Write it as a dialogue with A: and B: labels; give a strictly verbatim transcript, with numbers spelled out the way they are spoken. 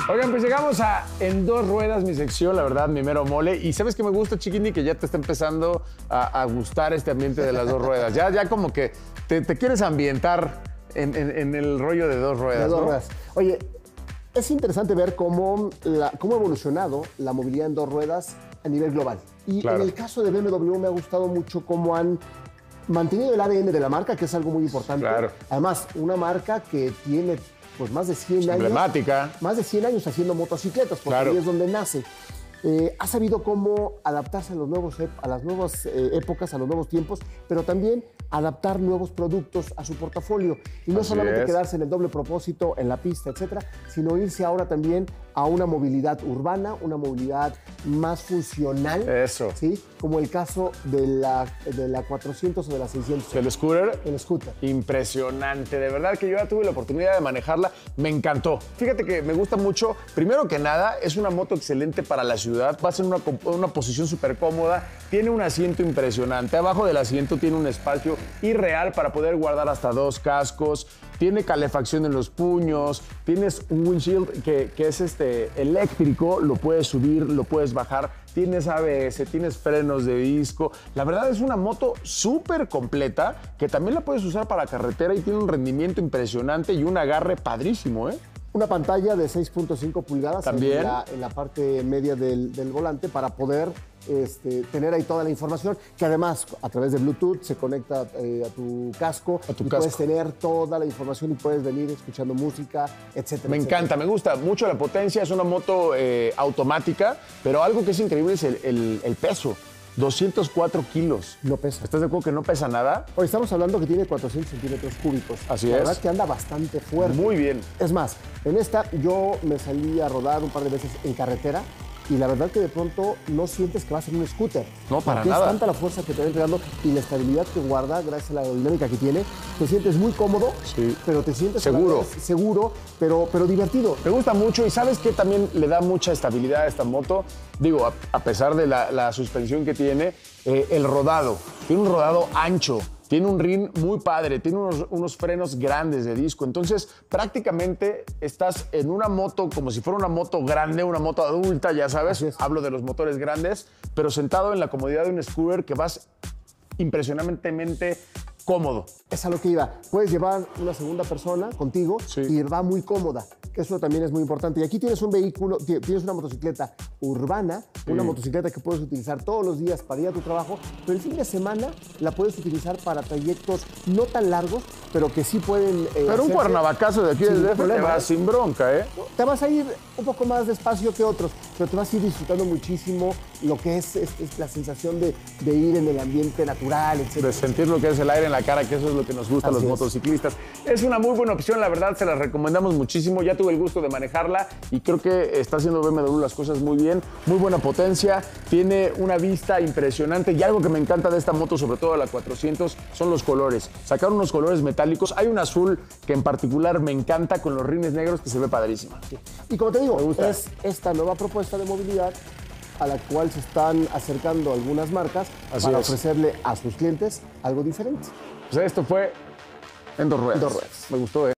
A: Oigan, pues llegamos a En Dos Ruedas, mi sección, la verdad, mi mero mole. Y ¿sabes qué me gusta, Chiquini? Que ya te está empezando a, a gustar este ambiente de las dos ruedas. Ya, ya como que te, te quieres ambientar en, en, en el rollo de dos ruedas,
B: De dos
A: ¿no?
B: ruedas. Oye, es interesante ver cómo, la, cómo ha evolucionado la movilidad en dos ruedas a nivel global. Y
A: Claro.
B: en el caso de B M W me ha gustado mucho cómo han mantenido el A D N de la marca, que es algo muy importante.
A: Claro.
B: Además, una marca que tiene pues, más de cien años.
A: Emblemática.
B: Más de cien años haciendo motocicletas, porque
A: Claro.
B: ahí es donde nace. Eh, ha sabido cómo adaptarse a, los nuevos, a las nuevas eh, épocas, a los nuevos tiempos, pero también adaptar nuevos productos a su portafolio. Y no
A: Así
B: solamente
A: es.
B: quedarse en el doble propósito, en la pista, etcétera, sino irse ahora también a una movilidad urbana, una movilidad más funcional.
A: Eso.
B: ¿Sí? Como el caso de la, de la cuatrocientos o de la seiscientos.
A: El scooter.
B: El scooter.
A: Impresionante, de verdad que yo ya tuve la oportunidad de manejarla, me encantó. Fíjate que me gusta mucho, primero que nada, es una moto excelente para la ciudad, va a ser una, una posición súper cómoda, tiene un asiento impresionante, abajo del asiento tiene un espacio irreal para poder guardar hasta dos cascos, tiene calefacción en los puños, tienes un windshield que, que es este eléctrico, lo puedes subir, lo puedes bajar, tienes A B S, tienes frenos de disco. La verdad es una moto súper completa que también la puedes usar para carretera y tiene un rendimiento impresionante y un agarre padrísimo, ¿eh?
B: Una pantalla de seis punto cinco pulgadas
A: También.
B: En, la, en la parte media del, del volante para poder este, tener ahí toda la información, que además a través de Bluetooth se conecta eh, a tu casco
A: A tu
B: y
A: casco.
B: puedes tener toda la información y puedes venir escuchando música, etcétera.
A: Me
B: etcétera.
A: encanta, me gusta mucho la potencia, es una moto eh, automática, pero algo que es increíble es el, el- el peso, doscientos cuatro kilos.
B: No pesa.
A: ¿Estás de acuerdo que no pesa nada?
B: Hoy estamos hablando que tiene cuatrocientos centímetros cúbicos.
A: Así
B: la
A: es.
B: verdad que anda bastante fuerte.
A: Muy bien.
B: Es más, en esta yo me salí a rodar un par de veces en carretera y la verdad que de pronto no sientes que va a ser un scooter.
A: No, para
B: Porque
A: nada.
B: Es tanta la fuerza que te va entregando y la estabilidad que guarda gracias a la aerodinámica que tiene. Te sientes muy cómodo,
A: Sí.
B: pero te sientes a la
A: Seguro.
B: vez seguro, pero, pero divertido.
A: Me gusta mucho y ¿sabes qué también le da mucha estabilidad a esta moto? Digo, a, a pesar de la, la suspensión que tiene, eh, el rodado. Tiene un rodado ancho, tiene un rin muy padre, tiene unos, unos frenos grandes de disco. Entonces, prácticamente estás en una moto como si fuera una moto grande, una moto adulta, ya sabes.
B: Así es.
A: Hablo de los motores grandes, pero sentado en la comodidad de un scooter que vas impresionantemente cómodo.
B: Es a lo que iba. Puedes llevar una segunda persona contigo
A: Sí.
B: y va muy cómoda, que eso también es muy importante. Y aquí tienes un vehículo, ti- tienes una motocicleta urbana, una motocicleta que puedes utilizar todos los días para ir a tu trabajo, pero el fin de semana la puedes utilizar para trayectos no tan largos, pero que sí pueden... eh,
A: Pero un
B: hacerse
A: cuernavacazo de aquí
B: sin
A: del D
B: ningún
A: F te
B: problema,
A: vas
B: ¿eh?
A: sin bronca, ¿eh?
B: Te vas a ir un poco más despacio que otros, pero te vas a ir disfrutando muchísimo lo que es, es- es la sensación de, de ir en el ambiente natural, etcétera.
A: De sentir lo que es el aire en la cara, que eso es lo que nos gusta a los
B: Así es.
A: motociclistas. Es una muy buena opción, la verdad, se la recomendamos muchísimo. Ya tuve el gusto de manejarla y creo que está haciendo B M W las cosas muy bien. Muy buena potencia, tiene una vista impresionante y algo que me encanta de esta moto, sobre todo la cuatrocientos, son los colores. Sacaron unos colores metálicos. Hay un azul que en particular me encanta con los rines negros que se ve padrísima.
B: Y como te digo,
A: Me gusta.
B: es esta nueva propuesta de movilidad a la cual se están acercando algunas marcas
A: Así
B: para
A: es.
B: ofrecerle a sus clientes algo diferente.
A: Pues esto fue En Dos Ruedas.
B: En Dos Ruedas.
A: Me gustó, ¿eh?